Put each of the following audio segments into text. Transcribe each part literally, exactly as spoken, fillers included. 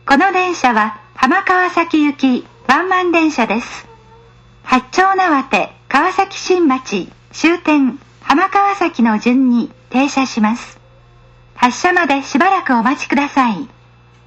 この電車は浜川崎行きワンマン電車です。八丁畷川崎新町終点浜川崎の順に停車します。発車までしばらくお待ちください。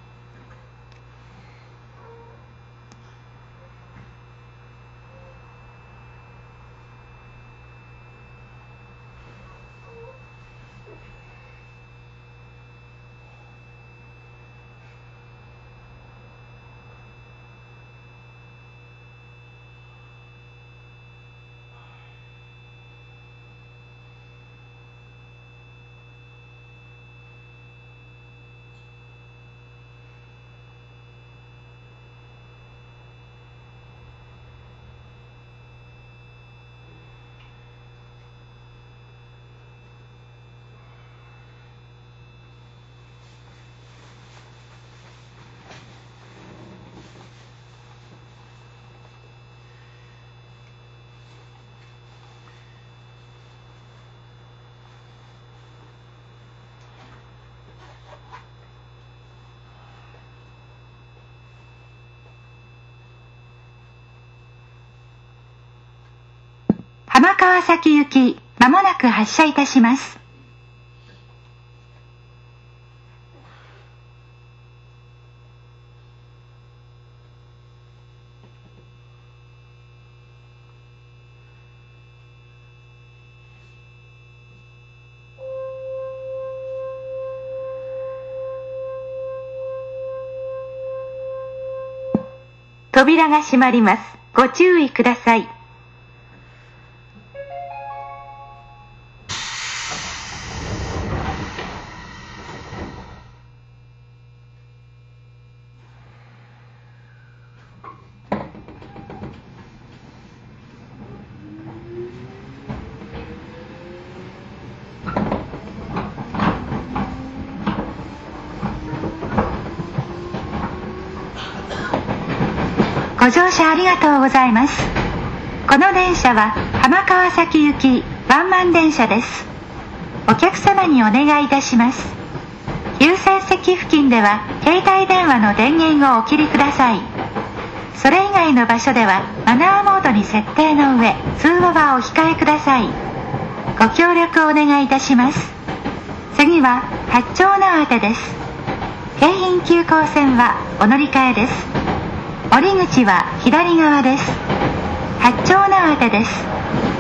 浜川崎行き、まもなく発車いたします。扉が閉まります。ご注意ください。ご乗車ありがとうございます。この電車は浜川崎行きワンマン電車です。お客様にお願いいたします。優先席付近では携帯電話の電源をお切りください。それ以外の場所ではマナーモードに設定の上、通話はお控えください。ご協力お願いいたします。次は八丁畷です。京浜急行線はお乗り換えです。降り口は左側です。八丁畷です。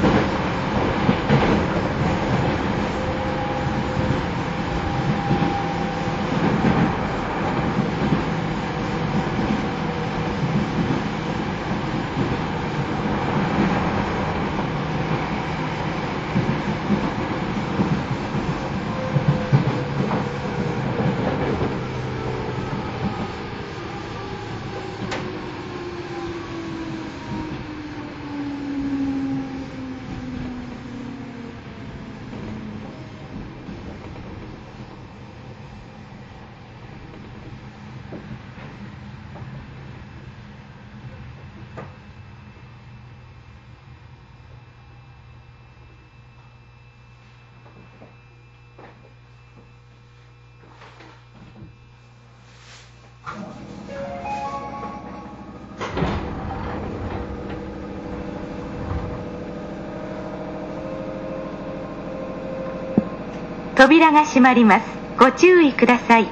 扉が閉まります。ご注意ください。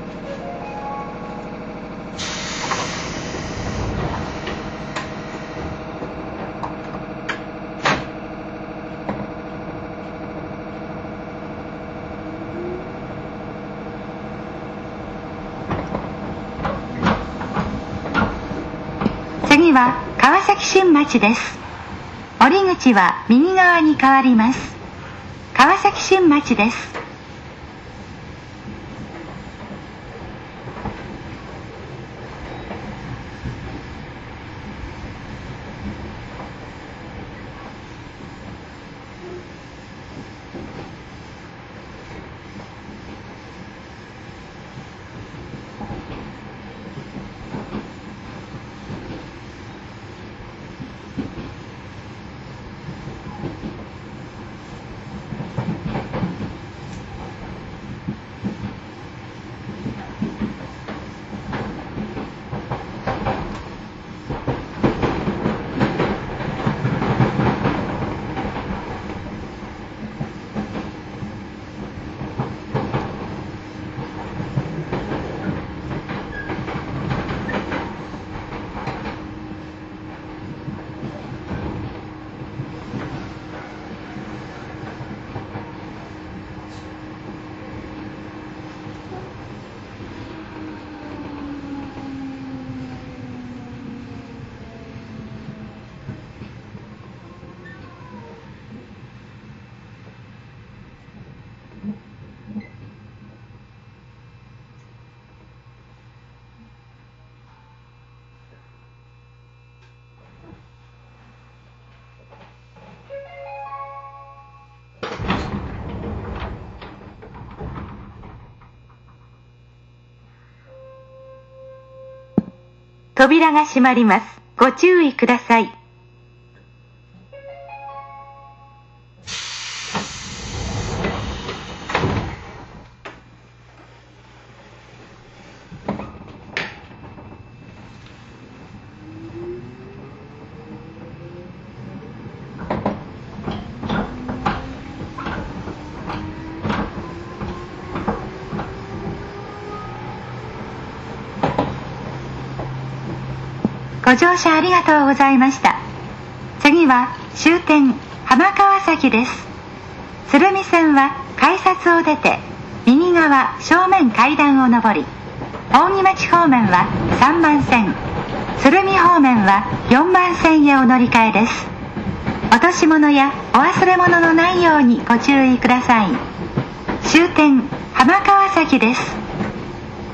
次は川崎新町です。降り口は右側に変わります。川崎新町です。 扉が閉まります。ご注意ください。ご乗車ありがとうございました。次は終点浜川崎です。鶴見線は改札を出て右側正面階段を上り、扇町方面はさんばん線、鶴見方面はよんばん線へお乗り換えです。落とし物やお忘れ物のないようにご注意ください。終点浜川崎です。